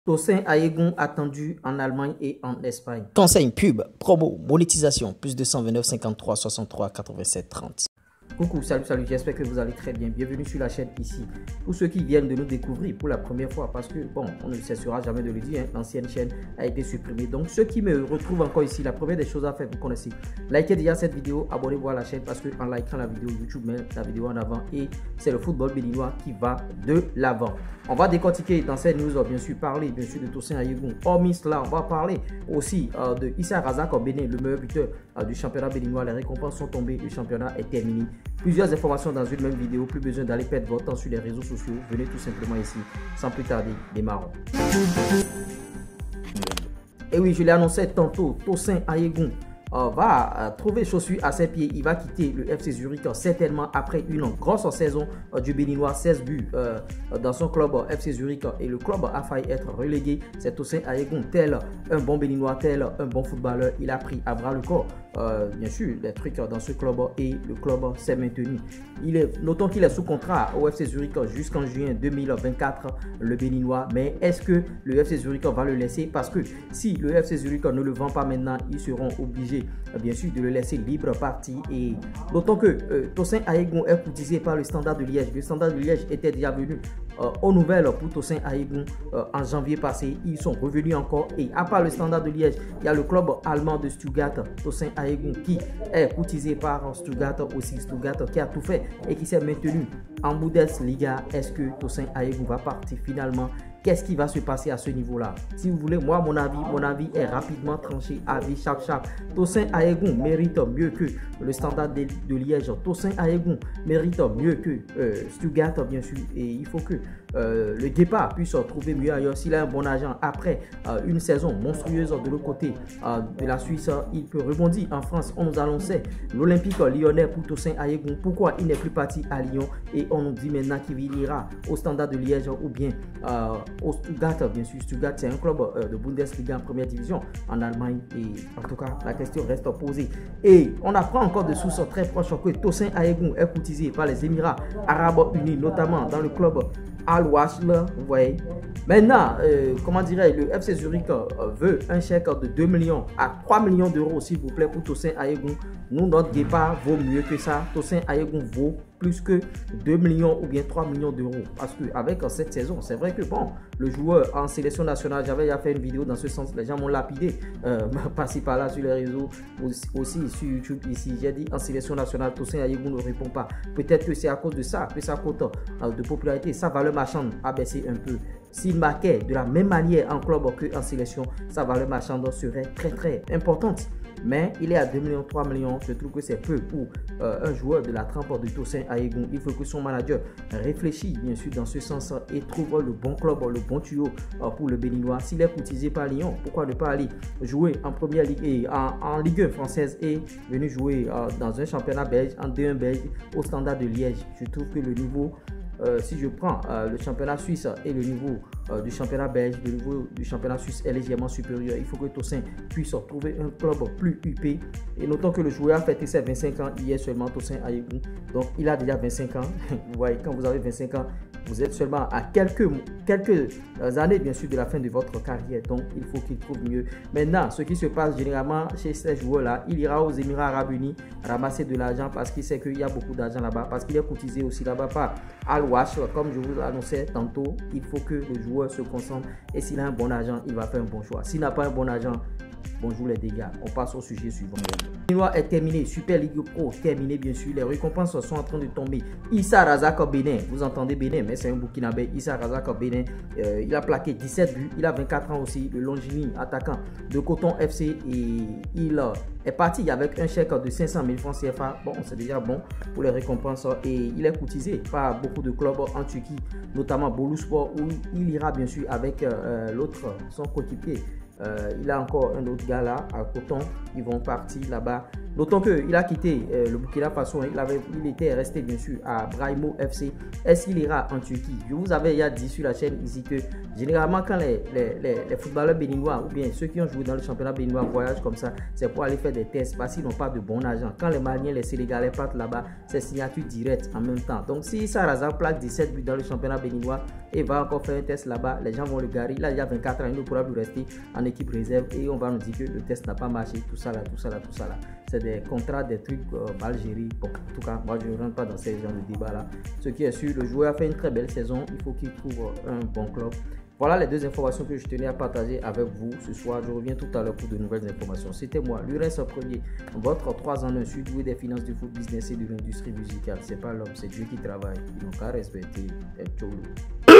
Tosin Ayegun attendu en Allemagne et en Espagne. Conseil, pub, promo, monétisation, plus 229 53 63 87 30. Coucou, salut, j'espère que vous allez très bien. Bienvenue sur la chaîne ici. Pour ceux qui viennent de nous découvrir pour la première fois, parce que bon, on ne cessera jamais de le dire, hein, l'ancienne chaîne a été supprimée. Donc ceux qui me retrouvent encore ici, la première des choses à faire, vous connaissez, likez déjà cette vidéo, abonnez-vous à la chaîne parce qu'en likant la vidéo, YouTube met la vidéo en avant et c'est le football béninois qui va de l'avant. On va décortiquer dans cette news, bien sûr, parler bien sûr de Tosin Ayegun. Hormis cela, on va parler aussi de Issa Razak au Bénin, le meilleur buteur du championnat béninois. Les récompenses sont tombées, le championnat est terminé. Plusieurs informations dans une même vidéo, plus besoin d'aller perdre votre temps sur les réseaux sociaux. Venez tout simplement ici, sans plus tarder, démarrons. Et oui, je l'ai annoncé tantôt, Tosin Ayegun va trouver chaussures à ses pieds. Il va quitter le FC Zurich certainement après une grosse saison du Béninois, 16 buts dans son club FC Zurich et le club a failli être relégué. C'est Tosin Ayegun, tel un bon Béninois, tel un bon footballeur. Il a pris à bras le corps bien sûr les trucs dans ce club et le club s'est maintenu. Notons qu'il est sous contrat au FC Zurich jusqu'en juin 2024, le Béninois. Mais est-ce que le FC Zurich va le laisser? Parce que si le FC Zurich ne le vend pas maintenant, ils seront obligés bien sûr de le laisser libre parti. Et notons que Tosin Ayegun est courtisé par le Standard de Liège. Le Standard de Liège était déjà venu aux nouvelles pour Tosin Ayegun en janvier passé. Ils sont revenus encore et à part le Standard de Liège, il y a le club allemand de Stuttgart, Tosin Ayegun, qui est courtisé par Stuttgart aussi. Stuttgart qui a tout fait et qui s'est maintenu en Bundesliga. Est-ce que Tosin Ayegun va partir finalement? Qu'est-ce qui va se passer à ce niveau-là? Si vous voulez, moi, mon avis est rapidement tranché. Avis chaque. Tosin Ayegun mérite mieux que le Standard de Liège. Tosin Ayegun mérite mieux que Stuttgart, bien sûr. Et il faut que le départ puisse trouver mieux ailleurs. S'il a un bon agent après une saison monstrueuse de l'autre côté de la Suisse, il peut rebondir en France. On nous annonçait l'Olympique lyonnais pour Tosin Ayegun. Pourquoi il n'est plus parti à Lyon? Et on nous dit maintenant qu'il ira au Standard de Liège ou bien au Stuttgart, bien sûr. Stuttgart, c'est un club de Bundesliga en première division en Allemagne. Et en tout cas, la question reste posée. Et on apprend encore de sources très proches que Tosin Ayegun est courtisé par les Émirats Arabes Unis, notamment dans le club Al-Wasl. Vous voyez. Maintenant, comment dirais-je, le FC Zurich veut un chèque de 2 millions à 3 millions d'euros, s'il vous plaît, pour Tosin Ayegun. Nous, notre départ vaut mieux que ça. Tosin Ayegun vaut plus que 2 millions ou bien 3 millions d'euros. Parce qu'avec cette saison, c'est vrai que bon, le joueur en sélection nationale, j'avais déjà fait une vidéo dans ce sens, les gens m'ont lapidé, passé par là sur les réseaux, aussi sur YouTube ici. J'ai dit en sélection nationale, Tosin Ayegun ne répond pas. Peut-être que c'est à cause de ça, que sa cote de popularité, sa valeur marchande a baissé un peu. S'il marquait de la même manière en club qu'en sélection, sa valeur marchande serait très importante. Mais il est à 2 millions, 3 millions. Je trouve que c'est peu pour un joueur de la trempe de Tosin Ayegun. Il faut que son manager réfléchisse bien sûr dans ce sens et trouve le bon club, le bon tuyau pour le Béninois. S'il est courtisé par Lyon, pourquoi ne pas aller jouer en première ligue et en Ligue 1 française et venir jouer dans un championnat belge, en D1 belge, au Standard de Liège? Je trouve que le niveau, si je prends le championnat suisse et le niveau du championnat belge, le niveau du championnat suisse est légèrement supérieur. Il faut que Tosin puisse trouver un club plus huppé. Et notons que le joueur a fêté ses 25 ans hier seulement, Tosin Ayegun. Donc il a déjà 25 ans. Vous voyez, quand vous avez 25 ans, vous êtes seulement à quelques années bien sûr de la fin de votre carrière. Donc il faut qu'il trouve mieux. Maintenant, ce qui se passe généralement chez ces joueurs-là, il ira aux Émirats Arabes Unis ramasser de l'argent parce qu'il sait qu'il y a beaucoup d'argent là-bas, parce qu'il est courtisé aussi là-bas par Al-Wasl. Comme je vous l'annonçais tantôt, il faut que le joueur se concentre et s'il a un bon agent, il va faire un bon choix. S'il n'a pas un bon agent, bonjour les dégâts. On passe au sujet suivant. Le Béninois est terminé. Super Ligue Pro terminé bien sûr. Les récompenses sont en train de tomber. Issa Razak au Bénin. Vous entendez Bénin, mais c'est un Burkinabé. Issa Razak au Bénin. Il a plaqué 17 buts. Il a 24 ans aussi. Le longiligne attaquant de Coton FC. Et il est parti avec un chèque de 500 000 francs CFA. Bon, c'est déjà bon pour les récompenses. Et il est courtisé par beaucoup de clubs en Turquie, notamment Boluspor, où il ira bien sûr avec l'autre, son coéquipier. Il a encore un autre gars là à Coton. Ils vont partir là-bas D'autant qu'il a quitté le Burkina Faso, il était resté bien sûr à Brahimo FC. Est-ce qu'il ira en Turquie? Je vous avais déjà dit sur la chaîne ici que généralement quand les footballeurs béninois ou bien ceux qui ont joué dans le championnat béninois voyagent comme ça, c'est pour aller faire des tests parce qu'ils n'ont pas de bon argent. Quand les Maliens, les Sénégalais partent là-bas, c'est signature directe en même temps. Donc si Sarrazin plaque 17 buts dans le championnat béninois et va encore faire un test là-bas, les gens vont le garer. Là, il y a 24 ans, il ne pourra plus rester en équipe réserve et on va nous dire que le test n'a pas marché, tout ça là. C'est des contrats, des trucs mal gérés. Bon, en tout cas, moi je ne rentre pas dans ces genres de débat là. Ce qui est sûr, le joueur a fait une très belle saison. Il faut qu'il trouve un bon club. Voilà les deux informations que je tenais à partager avec vous ce soir. Je reviens tout à l'heure pour de nouvelles informations. C'était moi, Lurens Premier, votre 3 en 1 sud-ouest des finances du foot business et de l'industrie musicale. C'est pas l'homme, c'est Dieu qui travaille. Ils n'ont qu'à respecter. Ciao.